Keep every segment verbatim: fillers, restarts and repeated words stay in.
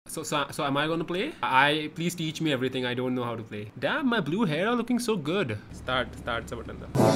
So, so, so am I going to play? I please teach me everything. I don't know how to play. Damn, my blue hair are looking so good. Start, start से button दबा.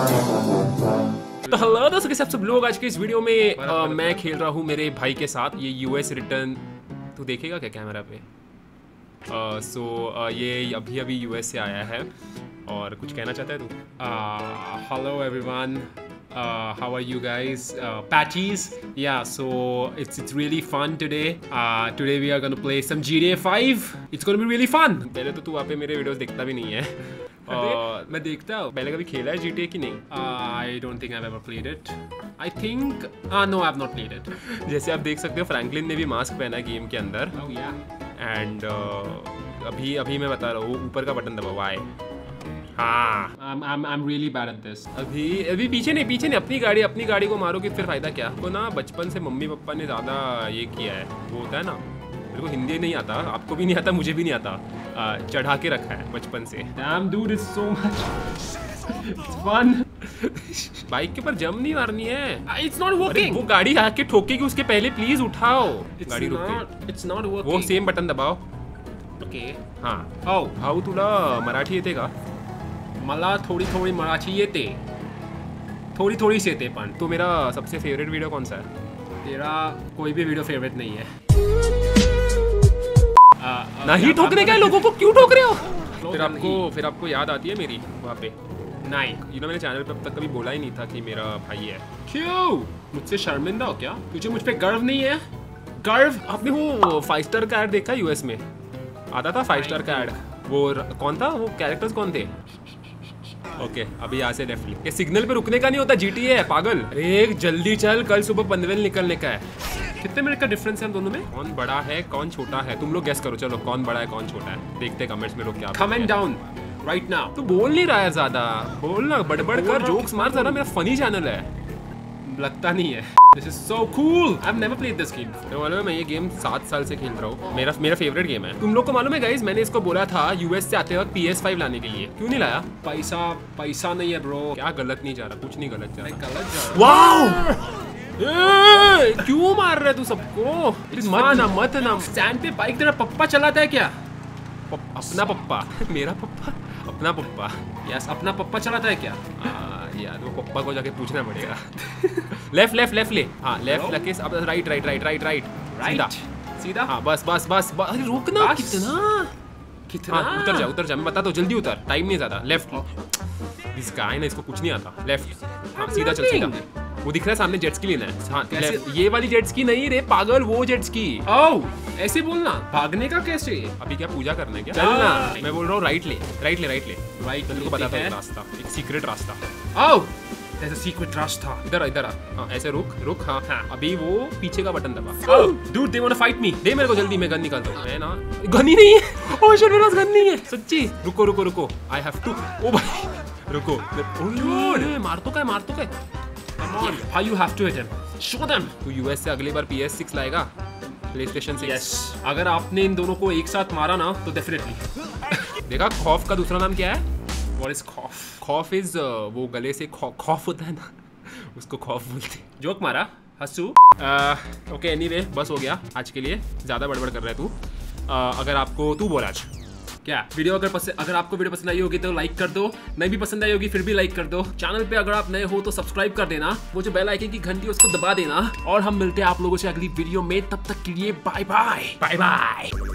तो hello दोस्तों, कैसे आप सब लोग? आज के इस वीडियो में आ, मैं खेल रहा हूँ मेरे भाई के साथ. ये यूएस रिटर्न तू देखेगा क्या कैमरा पे? सो uh, so, uh, ये अभी अभी यूएस से आया है और कुछ कहना चाहता है तू? Hello everyone. Uh, how are you guys? Uh, Patties? Yeah, so it's it's really fun today. Uh, today we are gonna play some G T A five. It's gonna be really fun. पहले तो तू वहाँ पे मेरे videos देखता भी नहीं है. uh, मैं देखता हूँ. पहले कभी खेला है G T A की नहीं? Uh, I don't think I've ever played it. I think ah uh, no, I've not played it. जैसे आप देख सकते हो, फ्रैंकलिन ने भी मास्क पहना है गेम के अंदर. Oh yeah. And uh, अभी अभी मैं बता रहा हूँ, ऊपर का बटन दबाओ. Why? हाँ, I'm I'm I'm really bad at this. अभी अभी पीछे नहीं पीछे नहीं अपनी गाड़ी अपनी गाड़ी को मारो कि फिर फायदा क्या? वो ना बचपन से मम्मी पापा ने ज़्यादा ये किया है. वो होता है ना, मेरे को हिंदी नहीं आता, आपको भी नहीं आता, मुझे भी नहीं आता. चढ़ा के रखा है बचपन से. Damn dude, it's so much. It's fun. Bike के ऊपर जंप नहीं मारनी है. It's not working. वो गाड़ी आके ठोकेगी उसके पहले प्लीज उठाओ. गाड़ी रुक गई. It's not working. वो सेम बटन दबाओ. ओके. हाँ. आओ भाऊ तुला मराठी येते का? मला थोड़ी थोड़ी मराठी येते, थोड़ी थोड़ी से येते पण. तो मेरा सबसे फेवरेट वीडियो कौन सा है? तेरा कोई भी वीडियो फेवरेट नहीं है. आ, नहीं ठोकने का, लोगों को क्यों ठोक रहे हो? फिर आपको फिर आपको याद आती है मेरी वहाँ पे? नहीं, यू नो मैंने चैनल पे अब तक कभी बोला ही नहीं था कि मेरा भाई है. क्यों? मुझसे शर्मिंदा हो क्या? तुझे मुझ पे गर्व नहीं है? गर्व? आपने वो फाइव स्टार का ऐड देखा यूएस में? आता था फाइव स्टार का ऐड. वो कौन था? वो कैरेक्टर्स कौन थे? ओके okay, अभी यहाँ से लेफ्ट. ये सिग्नल पे रुकने का नहीं होता, जीटीए है पागल. अरे जल्दी चल, कल सुबह पनवेल निकलने का है. कितने मिनट का डिफरेंस है हम दोनों में? कौन बड़ा है कौन छोटा है? तुम लोग गेस करो. चलो कौन बड़ा है कौन छोटा है, देखते कमेंट्स में लोग क्या. Comment down right now. तू बोल नहीं रहा है ज्यादा, बोल ना, बड़बड़ कर, जोक्स मार जरा. मेरा फनी चैनल है, लगता नहीं है. This is so cool. I've never played this game. तो मालूम है मैं ये गेम सात साल से खेल रहा हूँ. मेरा मेरा फेवरेट गेम है. तुम लोग को मालूम है गाइस, मैंने इसको बोला था यूएस से आते वक्त पी एस फाइव लाने के लिए. क्यों नहीं लाया? पैसा पैसा नहीं है ब्रो. क्या गलत नहीं जा रहा? कुछ नहीं गलत जा रहा. गलत जा रहा. वाओ, क्यों मार रहा है तू सबको? मत ना मत ना. स्टैंड पे बाइक तेरा पप्पा चलाता है क्या? अपना पप्पा? मेरा पप्पा? अपना पप्पा. यस, अपना पप्पा चलाता है क्या? यार वो पप्पा को जाके पूछना पड़ेगा. लेफ्ट लेफ्ट लेफ्ट ले. हाँ लेफ्ट लगे. अब right right right right right सीधा सीधा. हाँ बस बस बस. अरे रुकना. कितना कितना? हाँ, उतर जा उतर जा. मैं बताता हूँ, जल्दी उतर, टाइम नहीं ज्यादा. लेफ्ट. इसका है ना, इसको कुछ नहीं आता. लेफ्ट. हाँ सीधा चल सीधा. वो दिख रहा है सामने, जेट्स की लेना है. हाँ ये वाली जेट्स की नहीं रे पागल, वो जेट्स की. ओह ऐसे बोलना. भागने का कैसे? अभी क्या पूजा करना है क्या? चलना. मैं बोल रहा हूँ राइट ले राइट ले राइट ले. राइट तेरे को बताता हूँ रास्ता, एक सीक्रेट रास्ता. ओह there's a secret रास्ता. इधर इधर. हाँ ऐसे रुक रुक. हाँ हाँ अभी वो पीछे का बटन दबा. ओह dude they wanna fight me. दे मेरे को जल्दी, मैं गन निकालता हूँ. मैं ना गन ही नहीं है. ओह शिट, मेरे पास गन नहीं है सच्ची. रुको रुको रुको. I have to. ओ भाई रुको. ओह मार तो क्या मार तो क्या. Come on, how you have to hit him? Show them. तू यूएस से अगली बार पी एस सिक्स लाएगा, प्लेस्टेशन सिक्स. Yes. अगर आपने इन दोनों को एक साथ मारा ना तो डेफिनेटली. देखा खौफ का दूसरा नाम क्या है? What is खौफ? खौफ इज वो गले से खौफ होता है ना, उसको खौफ बोलते. जोक मारा हंसू. ओके एनीवे बस हो गया आज के लिए. ज़्यादा बड़बड़ कर रहा है तू. uh, अगर आपको तू बोला आज क्या वीडियो अगर पसंद अगर आपको वीडियो पसंद आई होगी तो लाइक कर दो. नहीं भी पसंद आई होगी फिर भी लाइक कर दो. चैनल पे अगर आप नए हो तो सब्सक्राइब कर देना. वो जो बेल आइकन की घंटी उसको दबा देना. और हम मिलते हैं आप लोगों से अगली वीडियो में. तब तक के लिए बाय बाय बाय बाय.